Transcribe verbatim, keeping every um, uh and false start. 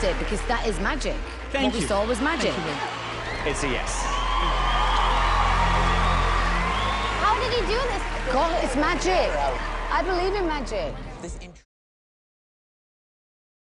it because that is magic. Thank what you. we saw was magic. It's a yes. How did he do this? God, it's magic. I believe in magic. This